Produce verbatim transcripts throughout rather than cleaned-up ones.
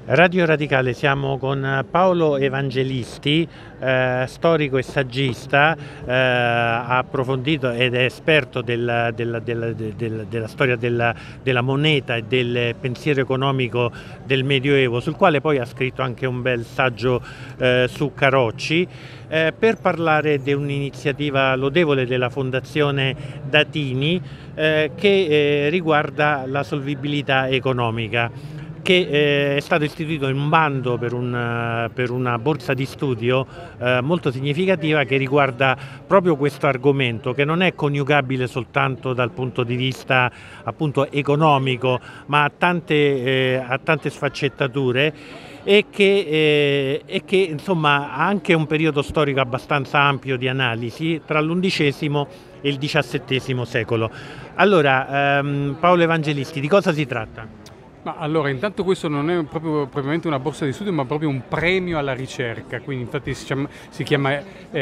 Radio Radicale, siamo con Paolo Evangelisti, eh, storico e saggista, eh, ha approfondito ed è esperto del, del, del, del, della storia della, della moneta e del pensiero economico del Medioevo, sul quale poi ha scritto anche un bel saggio eh, su Carocci, eh, per parlare di un'iniziativa lodevole della Fondazione Datini eh, che eh, riguarda la solvibilità economica, che eh, è stato istituito in un bando per, un, per una borsa di studio eh, molto significativa, che riguarda proprio questo argomento, che non è coniugabile soltanto dal punto di vista appunto economico, ma ha tante, eh, ha tante sfaccettature e che, eh, e che insomma ha anche un periodo storico abbastanza ampio di analisi tra l'undicesimo e il diciassettesimo secolo. Allora, ehm, Paolo Evangelisti, di cosa si tratta? Ma allora, intanto questo non è proprio propriamente una borsa di studio, ma proprio un premio alla ricerca, quindi infatti si chiama, si chiama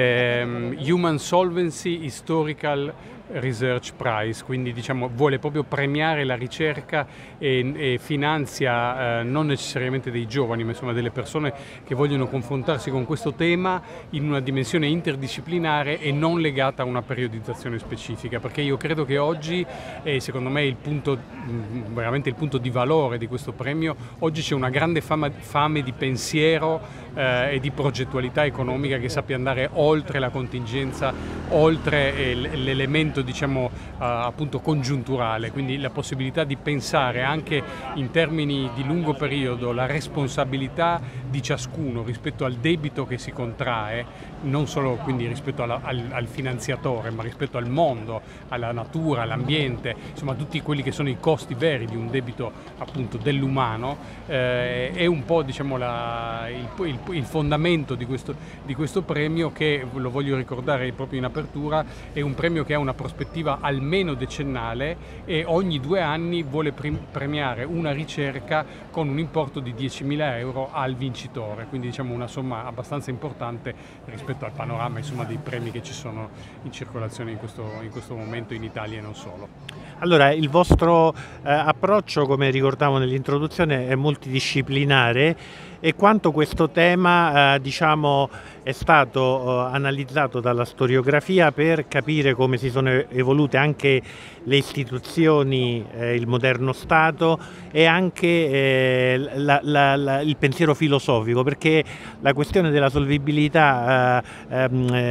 eh, Human Solvency Historical Research Prize, quindi diciamo vuole proprio premiare la ricerca e, e finanzia eh, non necessariamente dei giovani, ma insomma delle persone che vogliono confrontarsi con questo tema in una dimensione interdisciplinare e non legata a una periodizzazione specifica, perché io credo che oggi, e secondo me il punto, veramente il punto di valore di questo premio, oggi c'è una grande fama, fame di pensiero eh, e di progettualità economica che sappia andare oltre la contingenza, oltre eh, l'elemento diciamo uh, appunto congiunturale, quindi la possibilità di pensare anche in termini di lungo periodo la responsabilità di ciascuno rispetto al debito che si contrae, non solo quindi rispetto alla, al, al finanziatore, ma rispetto al mondo, alla natura, all'ambiente, insomma tutti quelli che sono i costi veri di un debito appunto dell'umano, eh, è un po' diciamo la, il, il, il fondamento di questo, di questo premio, che lo voglio ricordare proprio in apertura, è un premio che ha una prospettiva almeno decennale e ogni due anni vuole premiare una ricerca con un importo di diecimila euro al vincitore, quindi diciamo una somma abbastanza importante rispetto al panorama insomma dei premi che ci sono in circolazione in questo, in questo momento in Italia e non solo. Allora, il vostro eh, approccio, come ricordavo nell'introduzione, è multidisciplinare, e quanto questo tema eh, diciamo è stato eh, analizzato dalla storiografia per capire come si sono evolute anche le istituzioni, eh, il moderno Stato e anche eh, la, la, la, il pensiero filosofico, perché la questione della solvibilità eh,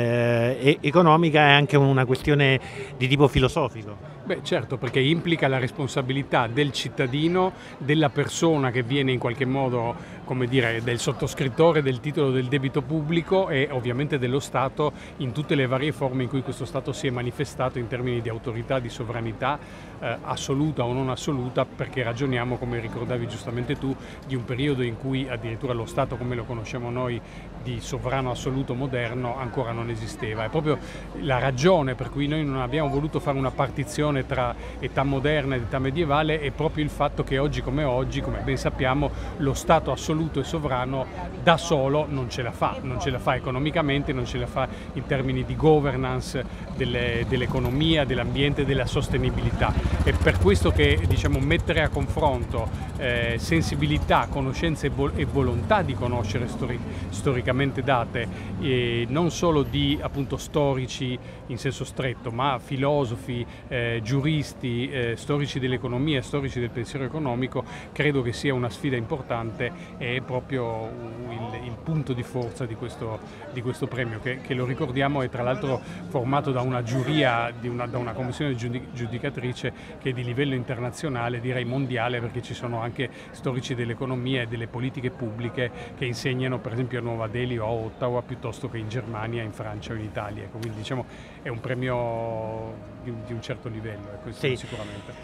eh, economica è anche una questione di tipo filosofico. Beh certo, perché implica la responsabilità del cittadino, della persona che viene in qualche modo, come dire, del sottoscrittore del titolo del debito pubblico, e ovviamente dello Stato in tutte le varie forme in cui questo Stato si è manifestato in termini di autorità, di sovranità eh, assoluta o non assoluta, perché ragioniamo, come ricordavi giustamente tu, di un periodo in cui addirittura lo Stato come lo conosciamo noi, di sovrano assoluto moderno, ancora non esisteva. È proprio la ragione per cui noi non abbiamo voluto fare una partizione tra età moderna ed età medievale, è proprio il fatto che oggi come oggi, come ben sappiamo, lo Stato assoluto e sovrano da solo non ce la fa, non ce la fa economicamente, non ce la fa in termini di governance dell'economia, dell'ambiente, della sostenibilità. È per questo che diciamo mettere a confronto eh, sensibilità, conoscenze e, e volontà di conoscere stori storicamente date, eh, non solo di appunto storici in senso stretto, ma filosofi, eh, giuristi, eh, storici dell'economia, storici del pensiero economico, credo che sia una sfida importante e è proprio il, il punto di forza di questo, di questo premio, che, che lo ricordiamo è tra l'altro formato da una giuria, di una, da una commissione giudicatrice che è di livello internazionale, direi mondiale, perché ci sono anche storici dell'economia e delle politiche pubbliche che insegnano per esempio a Nuova Delhi o a Ottawa piuttosto che in Germania, in Francia o in Italia. Quindi diciamo è un premio di un, di un certo livello, eh, questo sì. Sicuramente.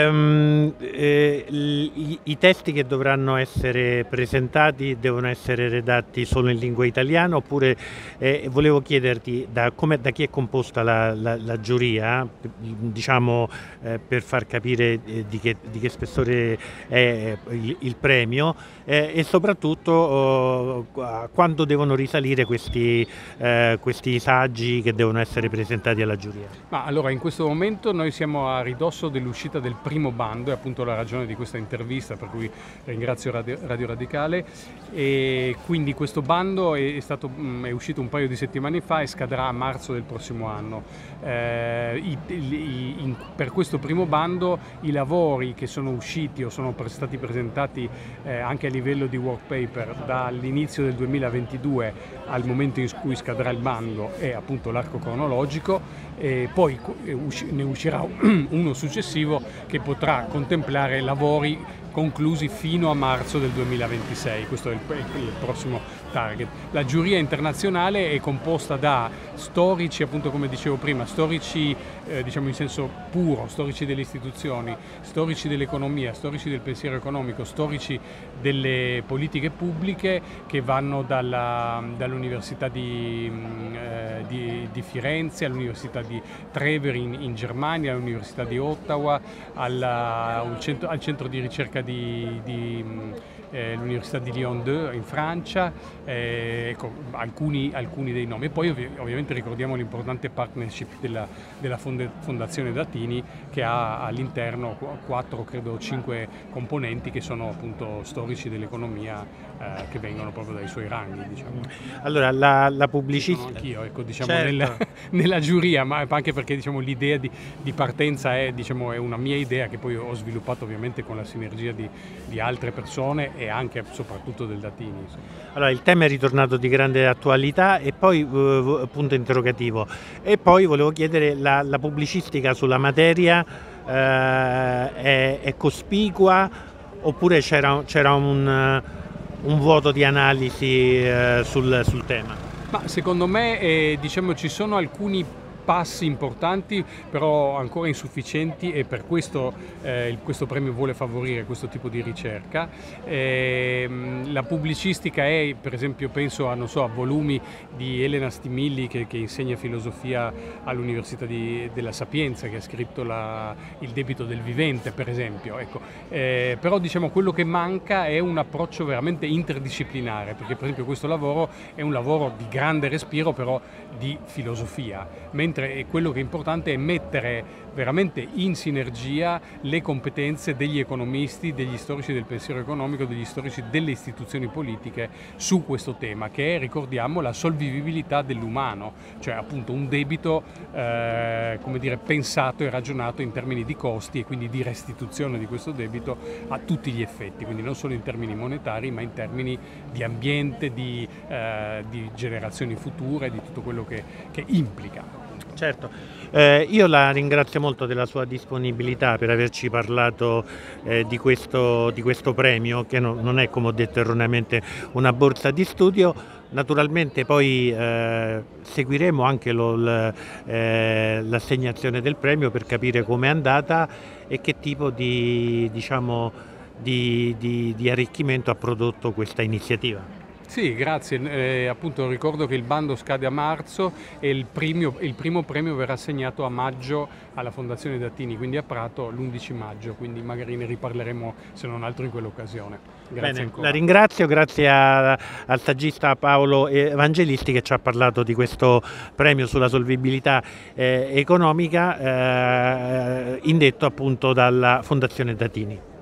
Um, eh, i, I testi che dovranno essere presentati devono essere redatti solo in lingua italiana, oppure eh, volevo chiederti da, come, da chi è composta la, la, la giuria, diciamo eh, per far capire eh, di, che, di che spessore è il, il premio, eh, e soprattutto oh, quando devono risalire questi, eh, questi saggi che devono essere presentati alla giuria. Ma allora, in questo momento noi siamo a ridosso dell'uscita del primo bando, è appunto la ragione di questa intervista, per cui ringrazio Radio, Radio Radicale musicale, e quindi questo bando è, stato, è uscito un paio di settimane fa e scadrà a marzo del prossimo anno. Eh, i, i, in, per questo primo bando i lavori che sono usciti o sono stati presentati eh, anche a livello di work paper dall'inizio del duemilaventidue al momento in cui scadrà il bando è appunto l'arco cronologico, e poi ne uscirà uno successivo che potrà contemplare lavori conclusi fino a marzo del duemilaventisei. Questo è il, il prossimo target. La giuria internazionale è composta da storici, appunto come dicevo prima, storici eh, diciamo in senso puro, storici delle istituzioni, storici dell'economia, storici del pensiero economico, storici delle politiche pubbliche, che vanno dalla, dall'Università di, eh, di, di Firenze all'Università di Treveri in, in Germania, all'Università di Ottawa, alla, al, centro, al centro di ricerca di, di eh, l'Università di Lyon due in Francia, eh, ecco, alcuni, alcuni dei nomi. E poi ovvi ovviamente ricordiamo l'importante partnership della, della Fondazione Datini, che ha all'interno quattro, credo cinque componenti che sono appunto storici dell'economia, eh, che vengono proprio dai suoi ranghi, diciamo. Allora la, la pubblicità, anch'io, ecco, diciamo, certo. nella, nella giuria, ma anche perché diciamo l'idea di, di partenza è, diciamo, è una mia idea che poi ho sviluppato ovviamente con la sinergia di, di altre persone e anche soprattutto del Datini. Insomma. Allora il tema è ritornato di grande attualità e poi uh, punto interrogativo, e poi volevo chiedere la, la pubblicistica sulla materia uh, è, è cospicua oppure c'era un, un vuoto di analisi uh, sul, sul tema? Ma secondo me eh, diciamo, ci sono alcuni passi importanti, però ancora insufficienti, e per questo eh, il, questo premio vuole favorire questo tipo di ricerca. Eh, la pubblicistica è, per esempio, penso a, non so, a volumi di Elena Stimilli che, che insegna filosofia all'Università della Sapienza, che ha scritto la, Il debito del vivente, per esempio. Ecco. Eh, però diciamo quello che manca è un approccio veramente interdisciplinare, perché per esempio questo lavoro è un lavoro di grande respiro, però di filosofia, mentre quello che è importante è mettere veramente in sinergia le competenze degli economisti, degli storici del pensiero economico, degli storici delle istituzioni politiche su questo tema, che è, ricordiamo, la solvivibilità dell'umano, cioè appunto un debito eh, come dire, pensato e ragionato in termini di costi e quindi di restituzione di questo debito a tutti gli effetti, quindi non solo in termini monetari ma in termini di ambiente, di, eh, di generazioni future, di tutto quello che, che implica. Certo, eh, io la ringrazio molto della sua disponibilità per averci parlato eh, di, questo, di questo premio, che no, non è, come ho detto erroneamente, una borsa di studio. Naturalmente poi eh, seguiremo anche eh, l'assegnazione del premio per capire com'è andata e che tipo di, diciamo, di, di, di arricchimento ha prodotto questa iniziativa. Sì, grazie. Eh, appunto ricordo che il bando scade a marzo e il, premio, il primo premio verrà assegnato a maggio alla Fondazione Datini, quindi a Prato l'undici maggio, quindi magari ne riparleremo se non altro in quell'occasione. Grazie. Bene, ancora. La ringrazio, grazie a, al saggista Paolo Evangelisti che ci ha parlato di questo premio sulla solvibilità eh, economica eh, indetto appunto dalla Fondazione Datini.